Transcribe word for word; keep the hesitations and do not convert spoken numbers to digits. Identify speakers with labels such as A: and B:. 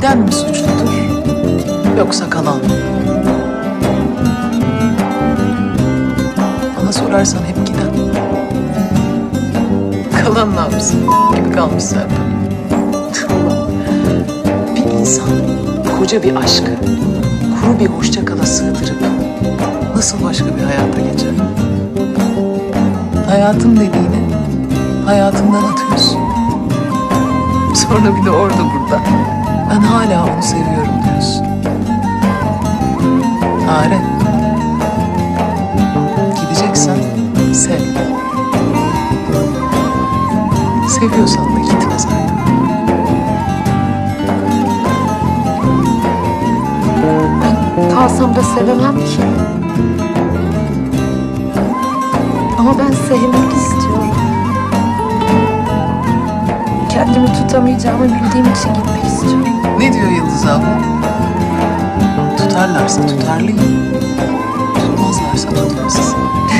A: Giden mi suçludur, yoksa kalan mı? Bana sorarsan hep giden. Kalan ne yapsın gibi kalmış zaten. Bir insan koca bir aşkı kuru bir hoşça kala sığdırıp nasıl başka bir hayata geçer? Hayatım dediğini hayatımdan atıyorsun. Sonra bir de orada burada ben hala onu seviyorum diyorsun. Are. Gideceksen sev. Seviyorsan da gitme zaten.
B: Ben kalsam da sevemem ki. Ama ben sevmek istiyorum. Kendimi tutamayacağımı bildiğim için gitmek istiyorum.
A: Ne diyor Yıldız abla? Tutarlarsa tutarlıyım, tutmazlarsa tutmasız.